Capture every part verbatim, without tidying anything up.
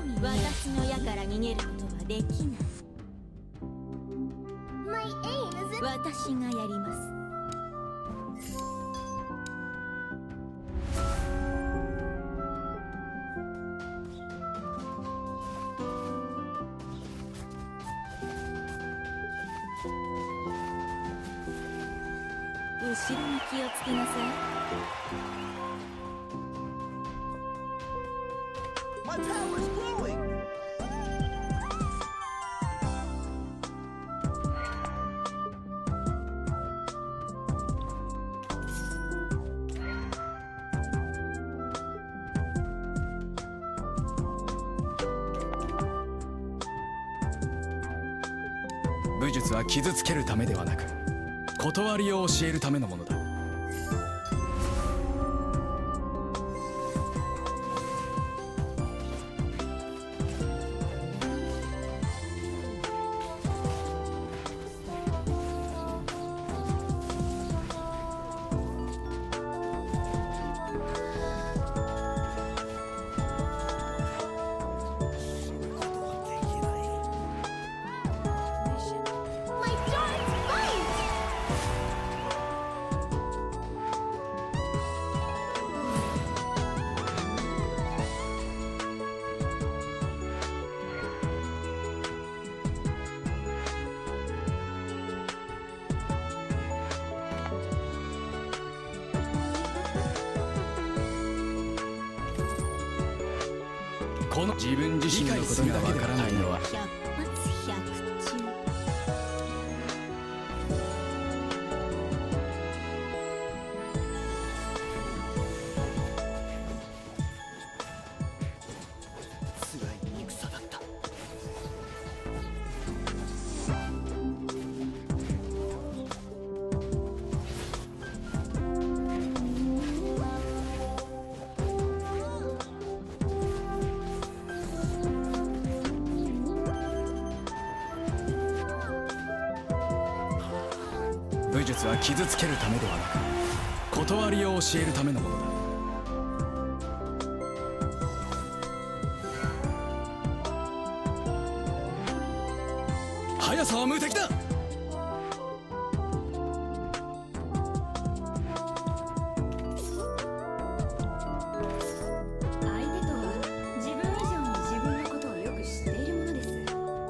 に私の矢から逃げることはできない。私がやります。後ろに気をつけなさい。My power is glowing. 武術は傷つけるためではなく、断りを教えるためのものだ。この自分自身のことがわからないのは百発百中。 辛い戦だった。 武術は傷つけるためではなく、断りを教えるためのものだ。速さは無敵だ。 相手とは自分以上に自分のことをよく知っているものです。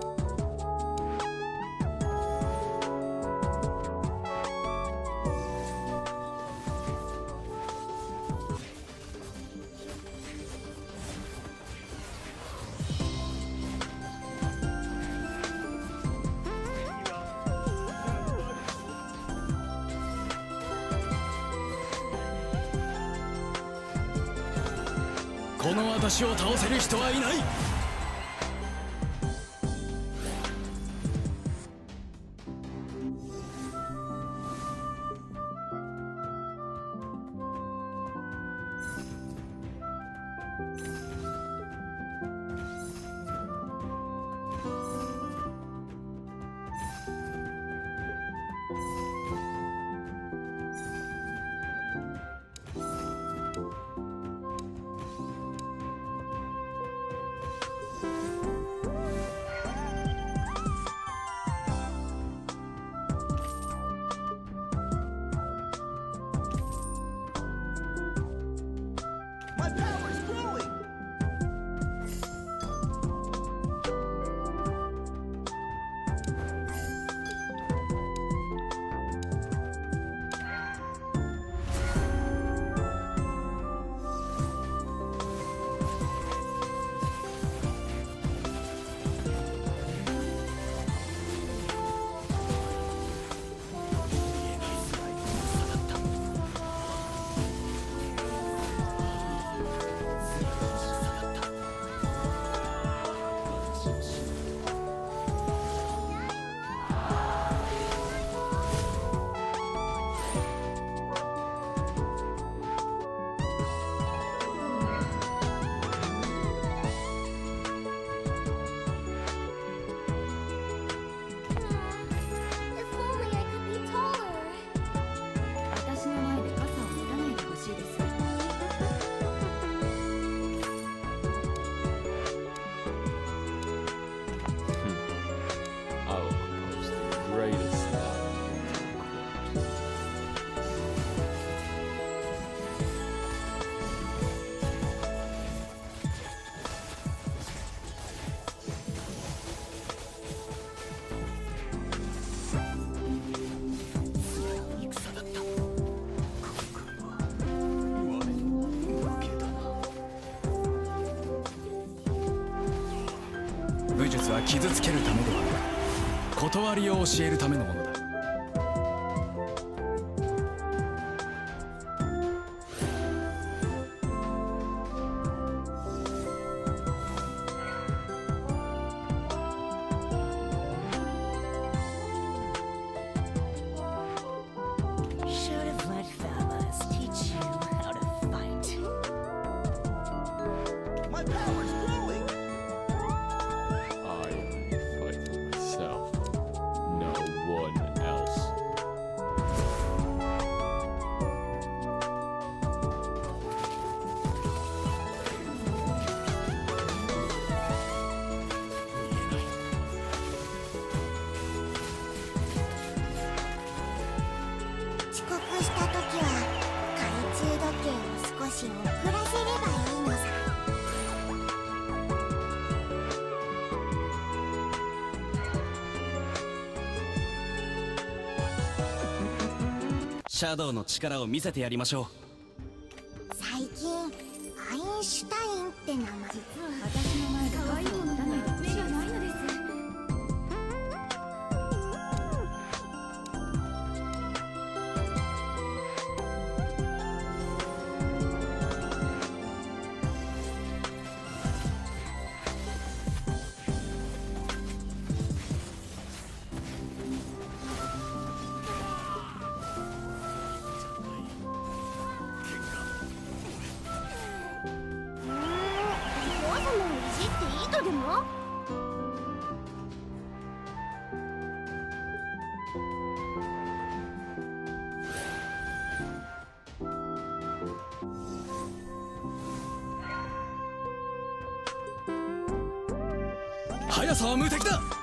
この私を倒せる人はいない。 武術は傷つけるためではなく断りを教えるためのものだ。 Should have let fellas teach you how to fight. My power's growing! I only fight for myself, no one else. 遅刻した時は懐中時計を少し遅らせればいいのさ。 シャドウの力を見せてやりましょう。 最近アインシュタインって名前。 実は私の前で可愛いものだないと目がないのです。 うーん、弱さもいじっていいとでも？ 速さは無敵だ。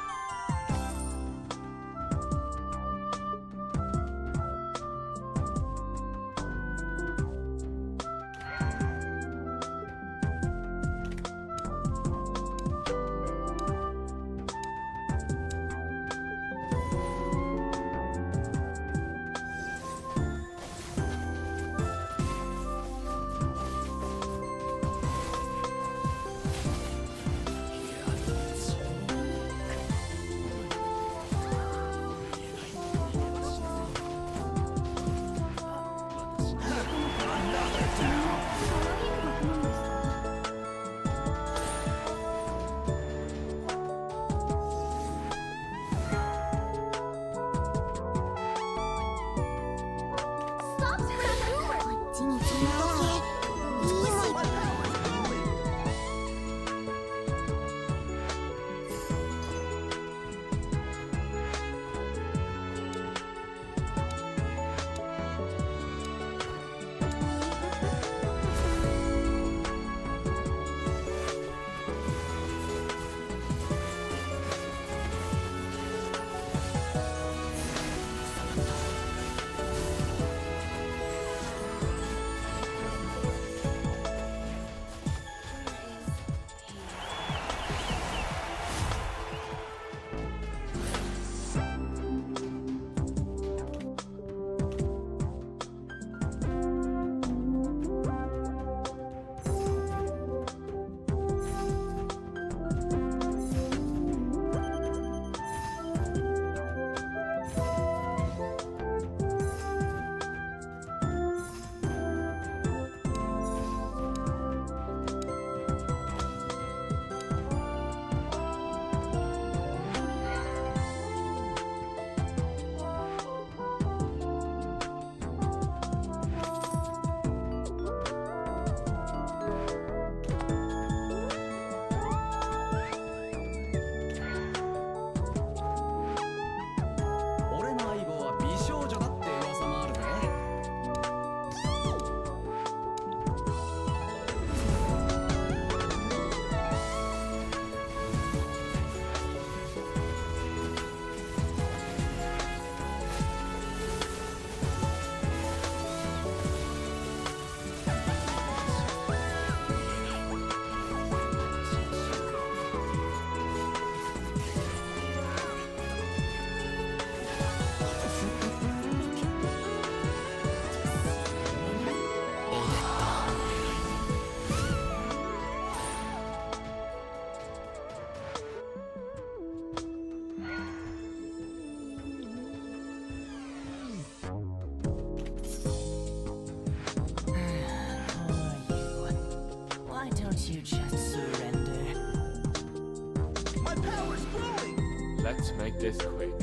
Let's make this quick.